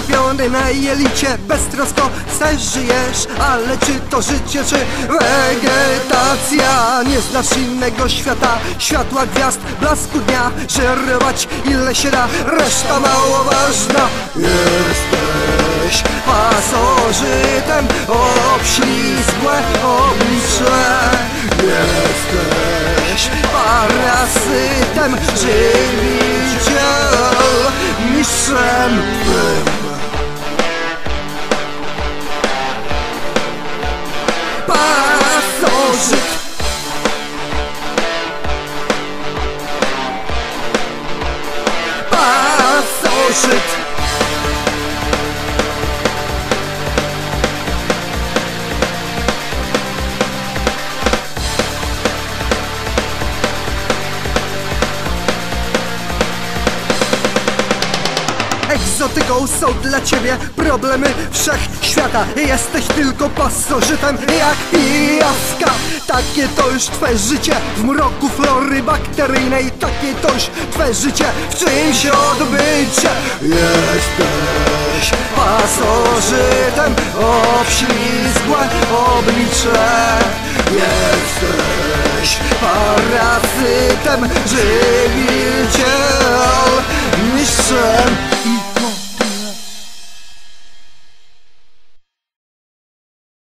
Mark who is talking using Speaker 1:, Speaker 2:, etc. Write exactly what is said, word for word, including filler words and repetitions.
Speaker 1: Skupiony na jelicie, beztrosko se żyjesz. Ale czy to życie, czy wegetacja? Nie znasz innego świata, światła gwiazd, blasku dnia. Żerować ile się da, reszta mało ważna. Jesteś pasożytem, obślizgłe oblicze. Jesteś parasytem, żywiciel, mistrzem twym. Pasożyt. Pasożyt. Egzotyką są dla ciebie problemy wszechświata. Jesteś tylko pasożytem jak pijaska. Takie to już twe życie w mroku flory bakteryjnej. Takie to już twe życie w czymś odbycie. Jesteś pasożytem, obślizgłe oblicze. Jesteś parasytem, żyj.